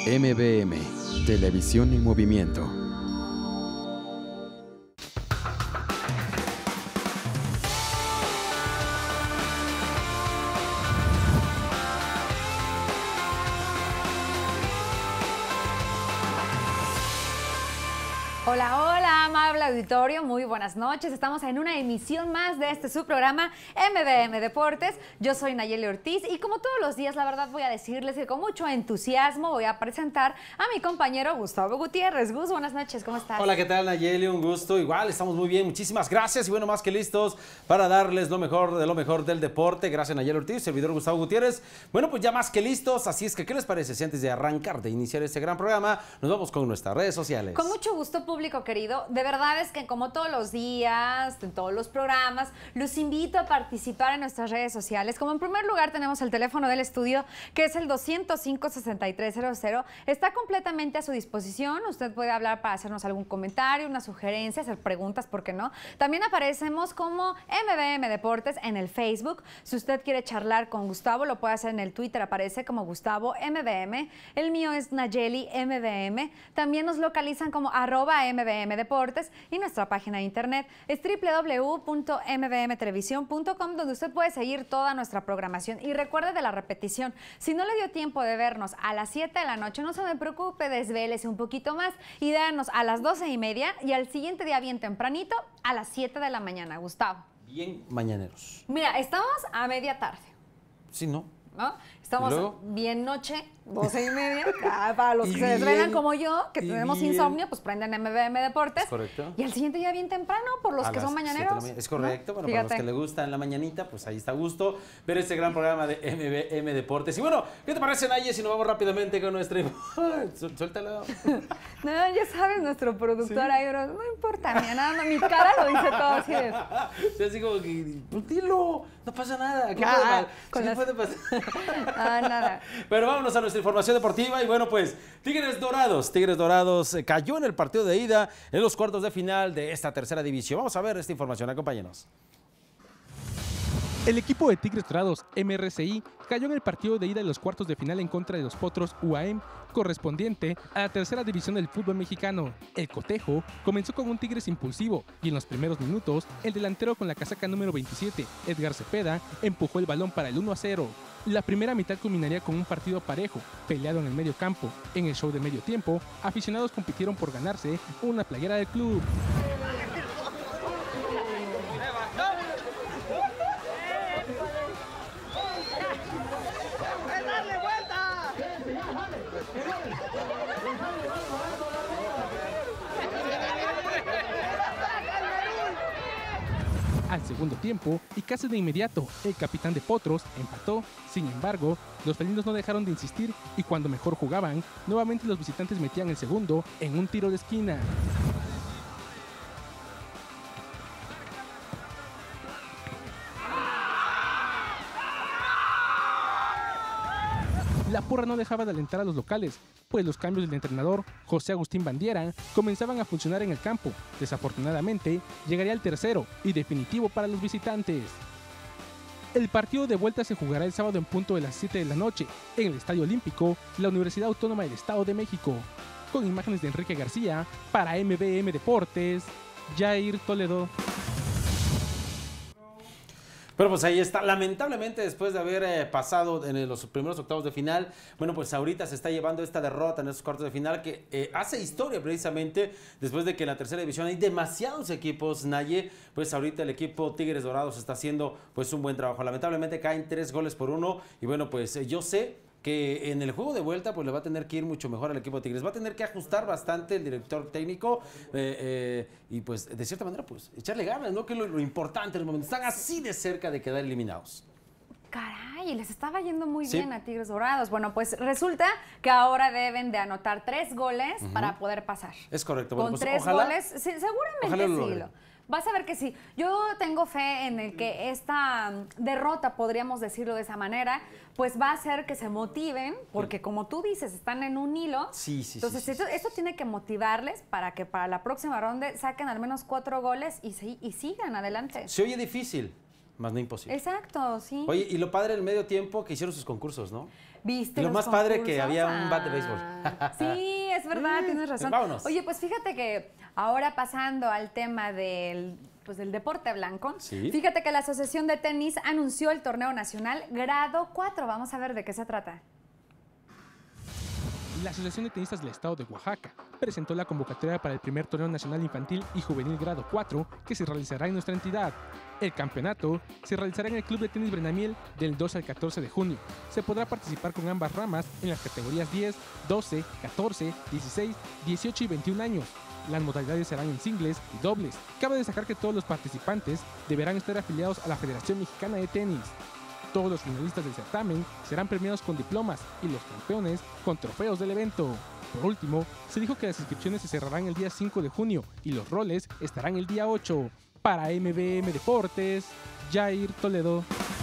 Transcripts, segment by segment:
MVM, Televisión en Movimiento. Hola, hola, amable auditorio, muy buenas noches. Estamos en una emisión más de su programa MVM Deportes. Yo soy Nayeli Ortiz y como todos los días, la verdad voy a decirles que con mucho entusiasmo voy a presentar a mi compañero Gustavo Gutiérrez. Gus, buenas noches, ¿cómo estás? Hola, ¿qué tal, Nayeli? Un gusto. Igual, estamos muy bien, muchísimas gracias y bueno, más que listos para darles lo mejor de lo mejor del deporte. Gracias, Nayeli Ortiz, servidor Gustavo Gutiérrez. Bueno, pues ya más que listos, así es que, ¿qué les parece si antes de arrancar, de iniciar este gran programa, nos vamos con nuestras redes sociales? Con mucho gusto, público querido. De verdad es que como todos los días, en todos los programas, los invito a participar en nuestras redes sociales. Como en primer lugar tenemos el teléfono del estudio, que es el 205-6300. Está completamente a su disposición. Usted puede hablar para hacernos algún comentario, una sugerencia, hacer preguntas, ¿por qué no? También aparecemos como MVM Deportes en el Facebook. Si usted quiere charlar con Gustavo, lo puede hacer en el Twitter, aparece como Gustavo MVM. El mío es Nayeli MVM. También nos localizan como @MVM Deportes y nuestra página de internet es www.mvmtelevisión.com, donde usted puede seguir toda nuestra programación. Y recuerde de la repetición, si no le dio tiempo de vernos a las 7 de la noche, no se me preocupe, desvélese un poquito más y véanos a las 12:30 y al siguiente día bien tempranito a las 7 de la mañana, Gustavo. Bien mañaneros. Mira, estamos a media tarde, Sí, ¿no? ¿no? Estamos ¿Luego? bien noche, 12:30. Para los Y que se desvelan bien, como yo, que y tenemos bien. insomnio, pues prenden MVM Deportes. Es correcto. Y al siguiente día bien temprano, por los A que las son 7 de la mañaneros. mañana. Es correcto, ¿no? bueno, para los Fíjate. que le gusta en la mañanita, pues ahí está a gusto ver este gran programa de MVM Deportes. Y bueno, ¿qué te parece, Naye, si nos vamos rápidamente con nuestra... Suéltalo. No, ya sabes, nuestro productor ahí, bro, no importa, nada más, mi cara lo dice todo así de... Sí, así como que, pues dilo, no pasa nada. ¿Qué Ah, puede pasar? nada. Pero vámonos a nuestra información deportiva y bueno, pues Tigres Dorados cayó en el partido de ida en los cuartos de final de esta tercera división. Vamos a ver esta información, acompáñenos. El equipo de Tigres Dorados, MRCI, cayó en el partido de ida de los cuartos de final en contra de los Potros UAM, correspondiente a la tercera división del fútbol mexicano. El cotejo comenzó con un Tigres impulsivo y en los primeros minutos, el delantero con la casaca número 27, Edgar Cepeda, empujó el balón para el 1-0. La primera mitad culminaría con un partido parejo, peleado en el medio campo. En el show de medio tiempo, aficionados compitieron por ganarse una playera del club. Al segundo tiempo, y casi de inmediato, el capitán de Potros empató. Sin embargo, los felinos no dejaron de insistir y cuando mejor jugaban, nuevamente los visitantes metían el segundo en un tiro de esquina. La porra no dejaba de alentar a los locales, pues los cambios del entrenador José Agustín Bandiera comenzaban a funcionar en el campo. Desafortunadamente, llegaría el tercero y definitivo para los visitantes. El partido de vuelta se jugará el sábado en punto de las 7 de la noche, en el Estadio Olímpico, la Universidad Autónoma del Estado de México. Con imágenes de Enrique García, para MVM Deportes, Jair Toledo. Pero pues ahí está, lamentablemente después de haber pasado en los primeros octavos de final, bueno, pues ahorita se está llevando esta derrota en esos cuartos de final que hace historia precisamente después de que en la tercera división hay demasiados equipos, Naye, pues ahorita el equipo Tigres Dorados está haciendo pues un buen trabajo. Lamentablemente caen 3-1 y bueno, pues yo sé que en el juego de vuelta pues le va a tener que ir mucho mejor al equipo de Tigres, va a tener que ajustar bastante el director técnico y pues de cierta manera pues echarle ganas, ¿no? Que es lo importante en el momento, están así de cerca de quedar eliminados. Caray, les estaba yendo muy Sí. bien a Tigres Dorados. Bueno, pues resulta que ahora deben de anotar 3 goles para poder pasar. Es correcto. Bueno, Con pues 3 ojalá, goles, sí, seguramente ojalá lo sí. logren. Vas a ver que sí. Yo tengo fe en el que esta derrota, podríamos decirlo de esa manera, pues va a hacer que se motiven, porque como tú dices, están en un hilo. Sí, sí, Entonces, sí, sí, esto tiene que motivarles para que para la próxima ronda saquen al menos 4 goles y sigan adelante. Se oye difícil, Más no imposible. Exacto, sí. Oye, y lo padre del medio tiempo que hicieron sus concursos, ¿no? ¿Viste Y lo los más padre que concursos? había un bat de Ah, sí, es verdad, tienes razón. Vámonos. Oye, pues fíjate que ahora pasando al tema del deporte blanco, Sí. fíjate que la Asociación de Tenis anunció el torneo nacional grado 4. Vamos a ver de qué se trata. La Asociación de Tenistas del Estado de Oaxaca presentó la convocatoria para el primer torneo nacional infantil y juvenil grado 4 que se realizará en nuestra entidad. El campeonato se realizará en el Club de Tenis Brenamiel del 2 al 14 de junio. Se podrá participar con ambas ramas en las categorías 10, 12, 14, 16, 18 y 21 años. Las modalidades serán en singles y dobles. Cabe destacar que todos los participantes deberán estar afiliados a la Federación Mexicana de Tenis. Todos los finalistas del certamen serán premiados con diplomas y los campeones con trofeos del evento. Por último, se dijo que las inscripciones se cerrarán el día 5 de junio y los roles estarán el día 8. Para MBM Deportes, Jair Toledo.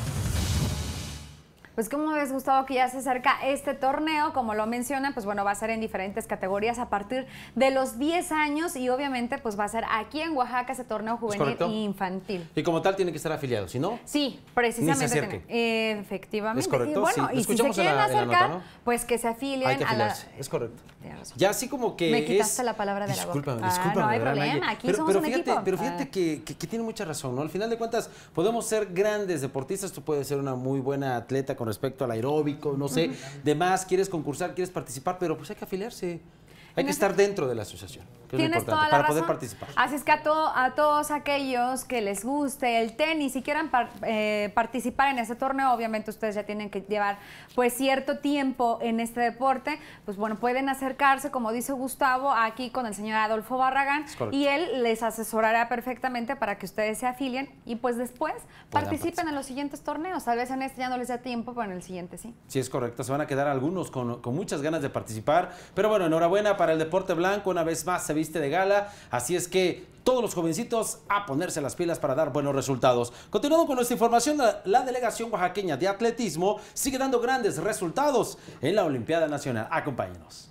Pues como ves, Gustavo, que ya se acerca este torneo, como lo mencionan, pues bueno, va a ser en diferentes categorías a partir de los 10 años y obviamente pues va a ser aquí en Oaxaca ese torneo juvenil e infantil. Y como tal tiene que estar afiliado, ¿si no? Sí, precisamente. Ni se acerque. Efectivamente. Es correcto, y bueno, sí. y si se quieren en la acercar, nota, ¿no? pues que se afilien Hay que a la... afiliarse, es correcto. Tienes razón. Ya así como que Me quitaste la palabra de la boca. Discúlpame, No hay ¿verdad, problema, Naye? aquí somos un fíjate, equipo. Pero fíjate que tiene mucha razón, ¿no? Al final de cuentas, podemos ser grandes deportistas, tú puedes ser una muy buena atleta con respecto al aeróbico, no sé, demás, quieres concursar, quieres participar, pero pues hay que afiliarse. Hay que estar dentro de la asociación, que es lo importante, para poder participar. Así es que a todos aquellos que les guste el tenis y quieran participar en ese torneo, obviamente ustedes ya tienen que llevar pues cierto tiempo en este deporte, pues bueno, pueden acercarse, como dice Gustavo, aquí con el señor Adolfo Barragán y él les asesorará perfectamente para que ustedes se afilien y pues después participen en los siguientes torneos. Tal vez en este ya no les da tiempo, pero en el siguiente sí. Sí, es correcto, se van a quedar algunos con muchas ganas de participar, pero bueno, enhorabuena para el deporte blanco, una vez más se viste de gala, así es que todos los jovencitos a ponerse las pilas para dar buenos resultados. Continuando con nuestra información, la delegación oaxaqueña de atletismo sigue dando grandes resultados en la Olimpiada Nacional. Acompáñenos.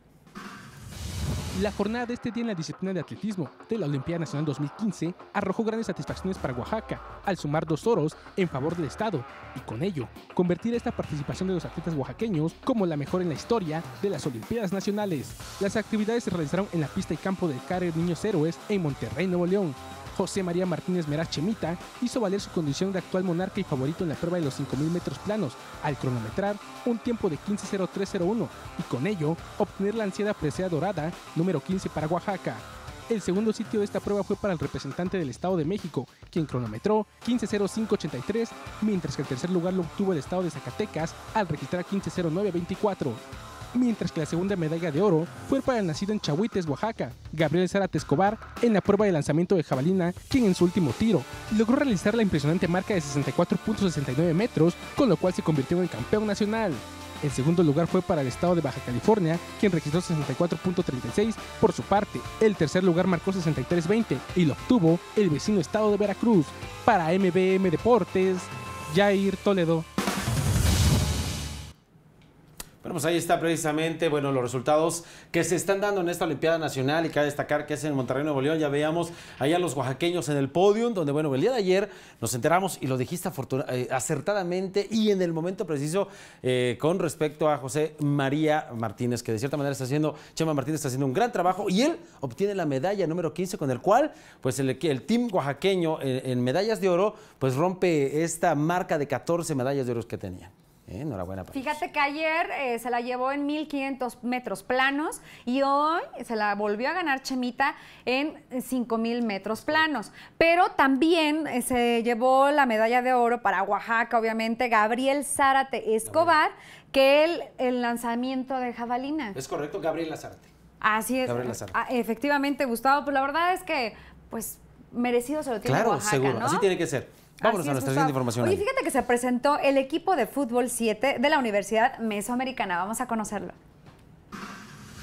La jornada de este día en la disciplina de atletismo de la Olimpiada Nacional 2015 arrojó grandes satisfacciones para Oaxaca al sumar 2 oros en favor del estado y con ello convertir esta participación de los atletas oaxaqueños como la mejor en la historia de las Olimpiadas Nacionales. Las actividades se realizaron en la pista y campo del CARE Niños Héroes en Monterrey, Nuevo León. José María Martínez Meraz Chemita hizo valer su condición de actual monarca y favorito en la prueba de los 5,000 metros planos, al cronometrar un tiempo de 15:03:01 y con ello obtener la ansiada presea dorada número 15 para Oaxaca. El segundo sitio de esta prueba fue para el representante del Estado de México, quien cronometró 15:05:83, mientras que el tercer lugar lo obtuvo el Estado de Zacatecas al registrar 15:09:24. Mientras que la segunda medalla de oro fue para el nacido en Chahuites, Oaxaca, Gabriel Zárate Escobar, en la prueba de lanzamiento de jabalina, quien en su último tiro logró realizar la impresionante marca de 64.69 metros, con lo cual se convirtió en campeón nacional. El segundo lugar fue para el estado de Baja California, quien registró 64.36. Por su parte, el tercer lugar marcó 63.20 y lo obtuvo el vecino estado de Veracruz. Para MBM Deportes, Jair Toledo. Bueno, pues ahí está precisamente, bueno, los resultados que se están dando en esta Olimpiada Nacional y cabe destacar que es en Monterrey, Nuevo León. Ya veíamos allá los oaxaqueños en el podio, donde, bueno, el día de ayer nos enteramos y lo dijiste acertadamente y en el momento preciso con respecto a José María Martínez, que de cierta manera está haciendo, Chema Martínez está haciendo un gran trabajo y él obtiene la medalla número 15 con el cual, pues el team oaxaqueño en medallas de oro, pues rompe esta marca de 14 medallas de oro que tenía. Enhorabuena. Fíjate que ayer se la llevó en 1,500 metros planos y hoy se la volvió a ganar Chemita en 5,000 metros planos. Pero también se llevó la medalla de oro para Oaxaca, obviamente, Gabriel Zárate Escobar, que el lanzamiento de jabalina. Es correcto, Gabriel Zárate. Así es. Gabriel Zárate. Efectivamente, Gustavo, pues la verdad es que, pues, merecido se lo tiene Oaxaca, seguro, ¿no? así tiene que ser. Vámonos a nuestra siguiente información. Oye, fíjate que se presentó el equipo de fútbol 7 de la Universidad Mesoamericana. Vamos a conocerlo.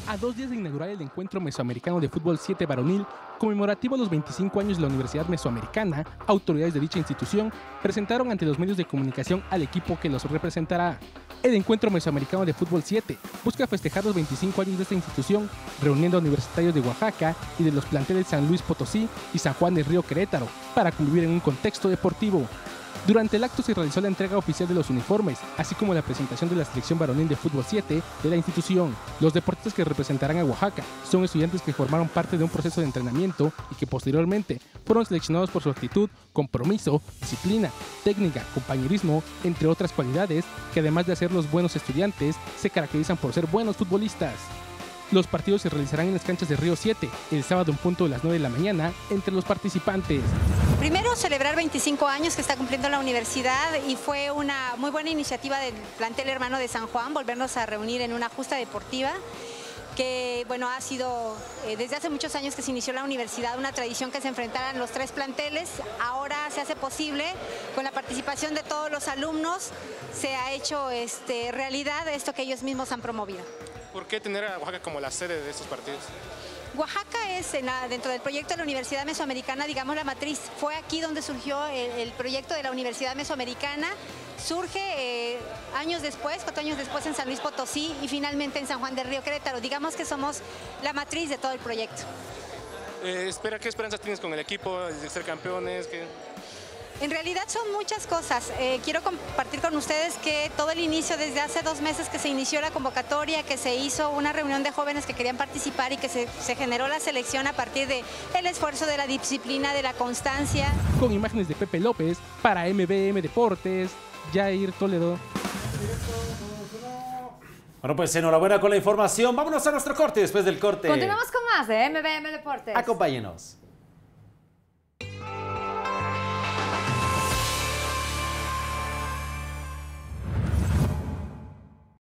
A 2 días de inaugurar el encuentro mesoamericano de fútbol 7 varonil, conmemorativo a los 25 años de la Universidad Mesoamericana, autoridades de dicha institución presentaron ante los medios de comunicación al equipo que los representará. El encuentro mesoamericano de fútbol 7 busca festejar los 25 años de esta institución, reuniendo a universitarios de Oaxaca y de los planteles San Luis Potosí y San Juan del Río Querétaro, para convivir en un contexto deportivo. Durante el acto se realizó la entrega oficial de los uniformes, así como la presentación de la selección varonil de fútbol 7 de la institución. Los deportistas que representarán a Oaxaca son estudiantes que formaron parte de un proceso de entrenamiento y que posteriormente fueron seleccionados por su actitud, compromiso, disciplina, técnica, compañerismo, entre otras cualidades que además de ser los buenos estudiantes, se caracterizan por ser buenos futbolistas. Los partidos se realizarán en las canchas de Río 7, el sábado en punto de las 9 de la mañana, entre los participantes. Primero, celebrar 25 años que está cumpliendo la universidad y fue una muy buena iniciativa del plantel hermano de San Juan, volvernos a reunir en una justa deportiva, que bueno, ha sido desde hace muchos años que se inició la universidad una tradición que se enfrentaran los 3 planteles. Ahora se hace posible con la participación de todos los alumnos, se ha hecho realidad esto que ellos mismos han promovido. ¿Por qué tener a Oaxaca como la sede de estos partidos? Oaxaca es, dentro del proyecto de la Universidad Mesoamericana, digamos la matriz. Fue aquí donde surgió el proyecto de la Universidad Mesoamericana. Surge años después, 4 años después en San Luis Potosí y finalmente en San Juan del Río Querétaro. Digamos que somos la matriz de todo el proyecto. ¿Qué esperanzas tienes con el equipo de ser campeones? En realidad son muchas cosas. Quiero compartir con ustedes que todo el inicio, desde hace 2 meses que se inició la convocatoria, que se hizo una reunión de jóvenes que querían participar y que se generó la selección a partir del esfuerzo, de la disciplina, de la constancia. Con imágenes de Pepe López, para MBM Deportes, Jair Toledo. Bueno, pues enhorabuena con la información. Vámonos a nuestro corte. Después del corte, Continuamos con más de MBM Deportes. acompáñenos.